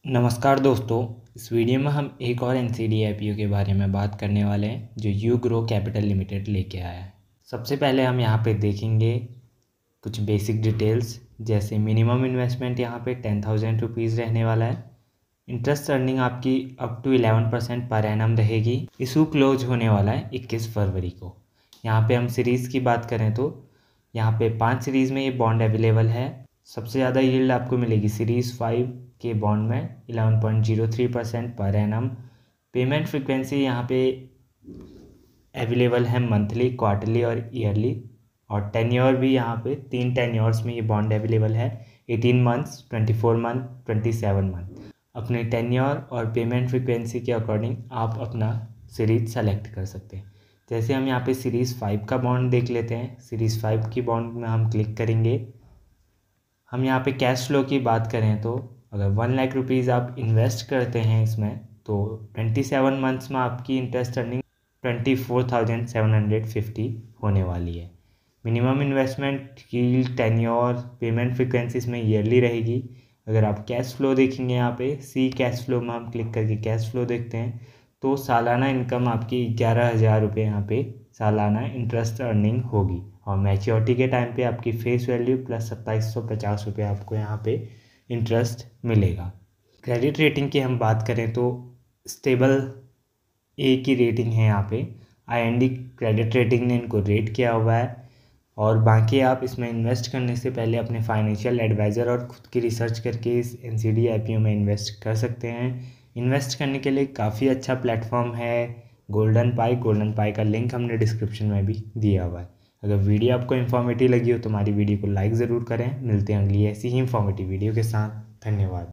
नमस्कार दोस्तों। इस वीडियो में हम एक और एनसीडी आईपीओ के बारे में बात करने वाले हैं जो यू ग्रो कैपिटल लिमिटेड लेके आया है। सबसे पहले हम यहाँ पे देखेंगे कुछ बेसिक डिटेल्स, जैसे मिनिमम इन्वेस्टमेंट यहाँ पे 10,000 रुपीज़ रहने वाला है। इंटरेस्ट अर्निंग आपकी अप टू 11% पर एनम रहेगी। इशू क्लोज होने वाला है 21 फरवरी को। यहाँ पे हम सीरीज़ की बात करें तो यहाँ पे 5 सीरीज़ में ये बॉन्ड अवेलेबल है। सबसे ज़्यादा यील्ड आपको मिलेगी सीरीज़ 5 के बॉन्ड में 11.03% पर एनम। पेमेंट फ्रीक्वेंसी यहाँ पे अवेलेबल है मंथली, क्वार्टरली और ईयरली। और टेन्योर भी यहाँ पे 3 टेन्योर्स में ये बॉन्ड अवेलेबल है, 18 मंथ्स, 24 मंथ, 27 मंथ। अपने टेन्योर और पेमेंट फ्रीक्वेंसी के अकॉर्डिंग आप अपना सीरीज सेलेक्ट कर सकते हैं। जैसे हम यहाँ पे सीरीज़ 5 का बॉन्ड देख लेते हैं। सीरीज़ 5 की बॉन्ड में हम क्लिक करेंगे। हम यहाँ पे कैश फ्लो की बात करें तो अगर 1 लाख रुपीज़ आप इन्वेस्ट करते हैं इसमें तो 27 मंथ्स में आपकी इंटरेस्ट अर्निंग 24,750 होने वाली है। मिनिमम इन्वेस्टमेंट की टेन्योर पेमेंट फ्रीक्वेंसी इसमें ईयरली रहेगी। अगर आप कैश फ्लो देखेंगे यहाँ पे सी कैश फ्लो में हम क्लिक करके कैश फ्लो देखते हैं तो सालाना इनकम आपकी 11,000 रुपये यहाँ पे सालाना इंटरेस्ट अर्निंग होगी। और मैच्योरिटी के टाइम पे आपकी फेस वैल्यू प्लस 2750 रुपये आपको यहाँ पे इंटरेस्ट मिलेगा। क्रेडिट रेटिंग की हम बात करें तो स्टेबल ए की रेटिंग है यहाँ पे। IND क्रेडिट रेटिंग ने इनको रेट किया हुआ है। और बाकी आप इसमें इन्वेस्ट करने से पहले अपने फाइनेंशियल एडवाइज़र और खुद की रिसर्च करके इस NCD IPO में इन्वेस्ट कर सकते हैं। इन्वेस्ट करने के लिए काफ़ी अच्छा प्लेटफॉर्म है गोल्डन पाई का लिंक हमने डिस्क्रिप्शन में भी दिया हुआ है। अगर वीडियो आपको इन्फॉर्मेटिव लगी हो तो हमारी वीडियो को लाइक ज़रूर करें। मिलते हैं अगली ऐसी ही इन्फॉर्मेटिव वीडियो के साथ। धन्यवाद।